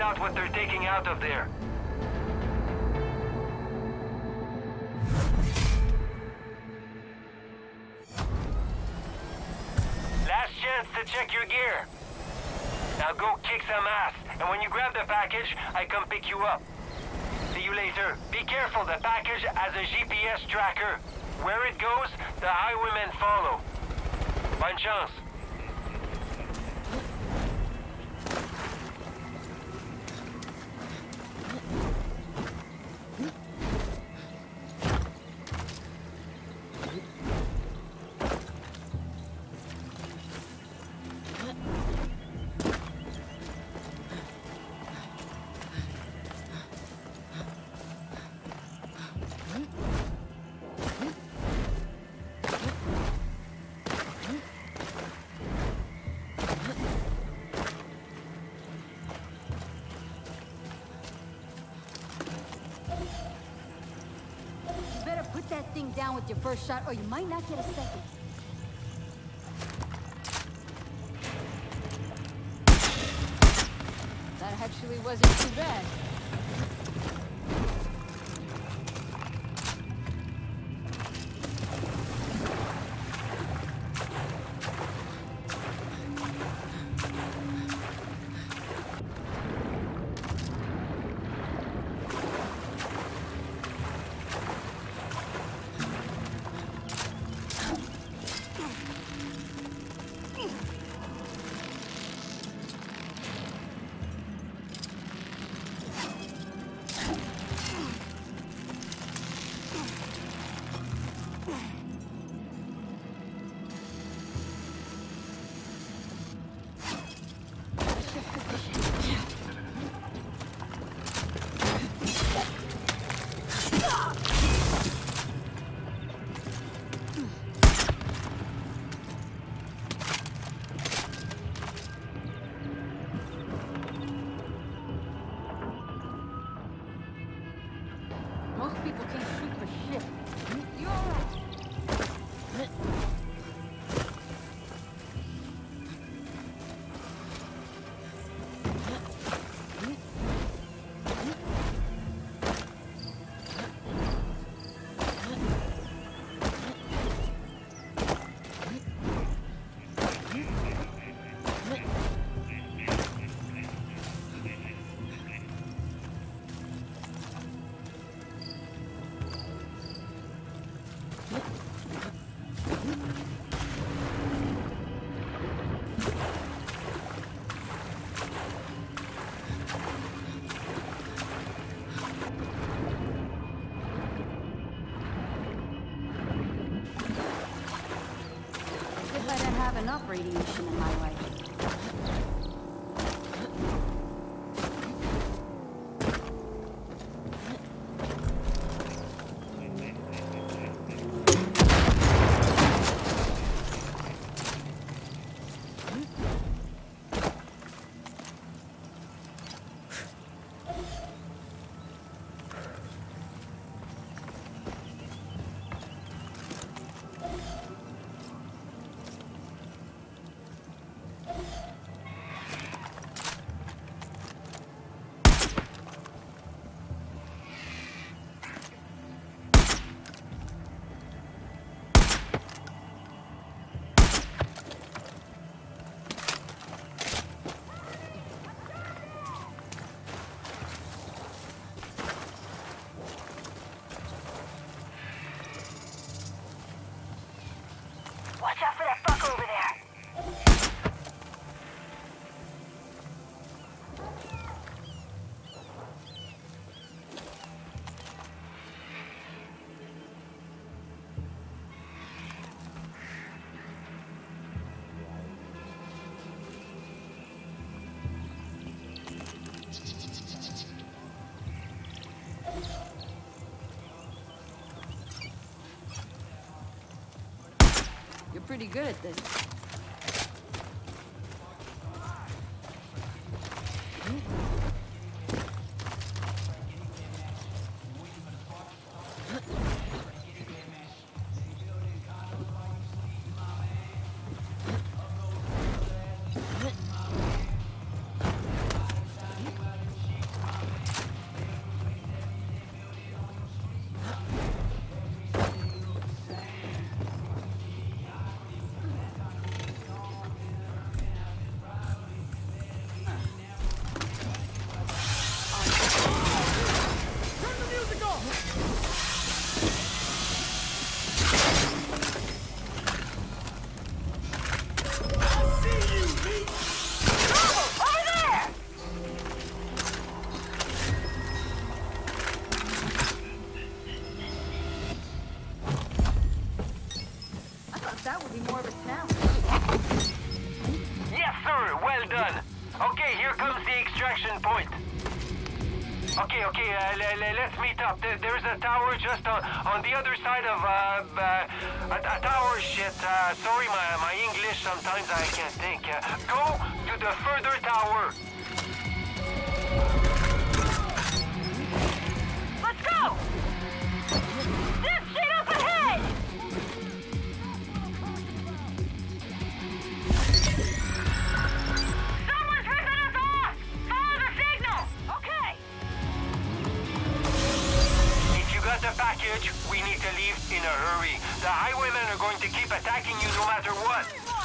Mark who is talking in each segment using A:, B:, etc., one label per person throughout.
A: out what they're taking out of there. Last chance to check your gear. Now go kick some ass, and when you grab the package, I come pick you up. See you later. Be careful, the package has a GPS tracker. Where it goes, the highwaymen follow. Bonne chance.
B: Put that thing down with your first shot, or you might not get a second. That actually wasn't too bad. Most people can't shoot for shit. You all right? Enough radiation in my way. Watch out for that fucker over there. You're pretty good at this.
A: extraction point. Okay, let's meet up. There's a tower just on the other side of, a tower, shit. Sorry, my English, sometimes I can't think. Go to the further tower.
C: Let's go! This shit up ahead! Someone's ripping us off! Follow the signal! Okay!
A: If you got the package, we need to leave in a hurry. The highwaymen are going to keep attacking you no matter what.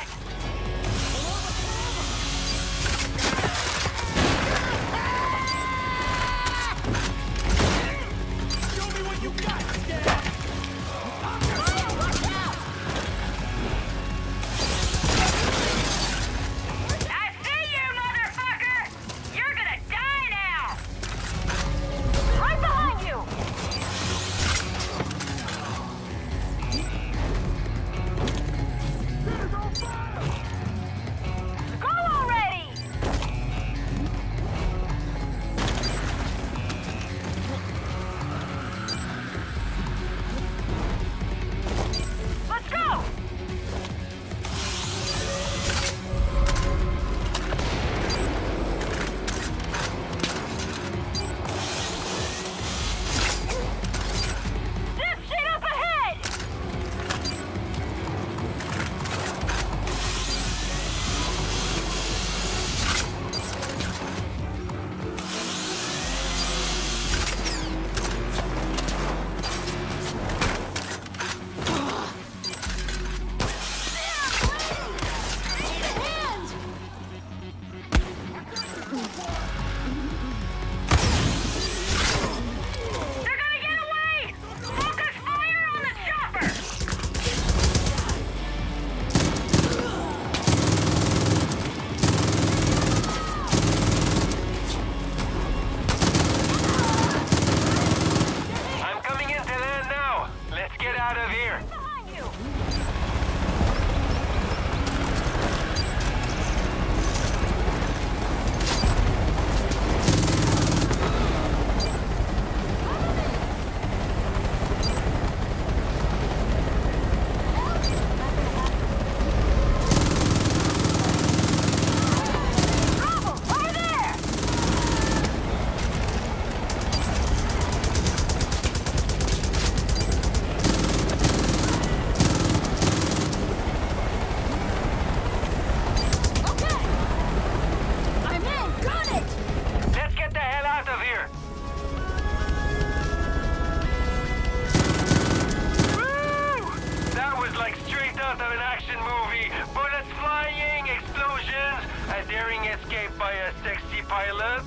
A: By a sexy pilot.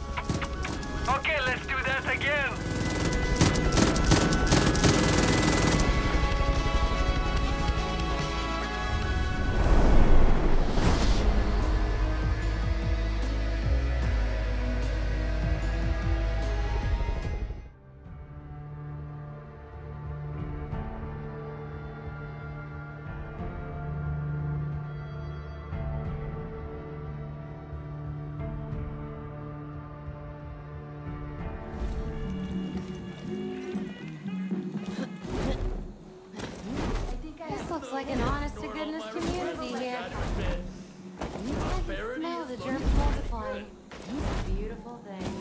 A: Okay, let's do that again.
B: Looks like an honest-to-goodness community here. You can smell the germs multiplying. It's a beautiful thing.